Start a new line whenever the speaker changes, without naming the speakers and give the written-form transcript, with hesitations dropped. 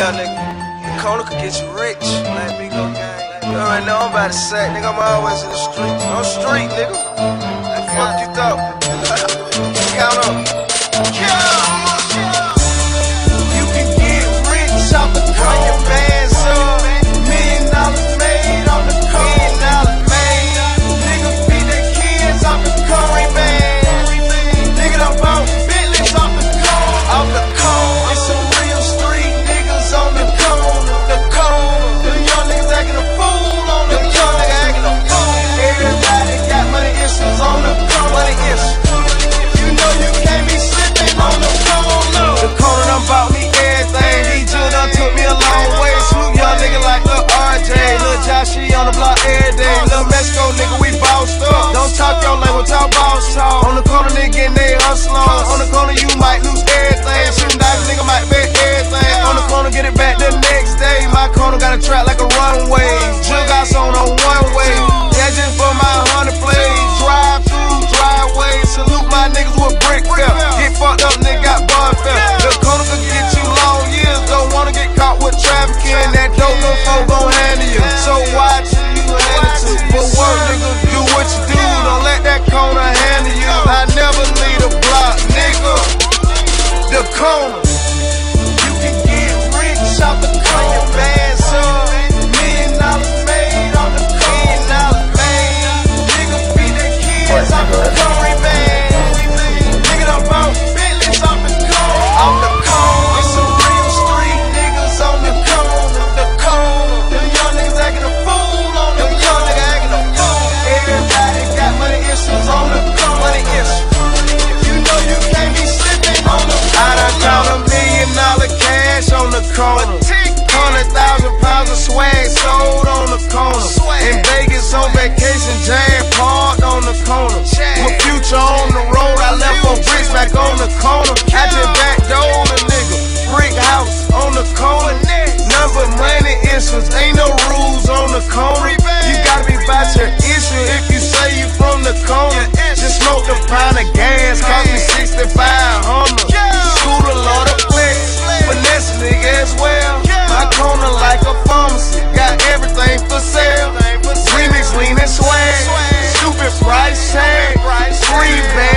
Yeah, nigga. The corner could get you rich. Let me go, gang. You already know I'm about to say, nigga, I'm always in the streets. No street, nigga. Like, fuck you thought. Count up. You can get rich off the corner. Your bands up. $1 million made on the corner. $1 million made. Nigga feed their kids off the corner, man. Nigga done bought Bentleys off the corner. Off the corner. It's some real street niggas on the corner. The corner. The young niggas acting a fool on the young niggas acting a fool. Everybody got money issues on the corner. Money issues. You know you can't be slipping on the corner. The corner done bought me everything. These Jill done took me a long way. Snoop young nigga like Lil RJ. Lil Joshie on the block every day. Lil Mexico nigga, we bossed up. Don't talk your language, talk boss talk. On the corner nigga getting they hustle on. On the corner you might lose everything. Shooting dice nigga might bet everything. On the corner get it back the next day. My corner got a track like a runway. Jill got on one way. Yeah, just for my 100 plays. Drive through, driveway. Salute my niggas with brick fair. Get fucked up, nigga got bun fair. The corner could get you long years. Don't wanna get caught with trafficking. That dope no folk gon' handle you. So watch who you hand it to. But work, nigga, do what you do. Don't let that corner handle you. I never leave the block, nigga. The corner. You can get rich off the corner. Your bands up. $1 million made on the corner. $1 million made. Nigga feed their kids off the corner, man. Nigga done bought Bentleys off the corner. Off the corner. It's some real street niggas on the corner. The corner. The young niggas acting a fool on the young niggas acting a fool. Everybody got money issues on the corner. Money issues. You know you can't be slipping on the corner. I done count $1 million cash on the corner. 100,000 pounds of swag sold on the corner. In Vegas on vacation, Jam parked on the corner. With Future on the road, I left for bricks back on the corner. I just backdoored a nigga. Brick house on the corner. Number money issues, ain't no rules on the corner. You gotta be about your issue if you say you from the corner. Just smoke a pound of gas, cost me 65 Hummer. Scooter, Lord of flex, finesse nigga as well. My corner like a pharmacy, got everything for sale. Remix, lean and swag, stupid price tag, free band.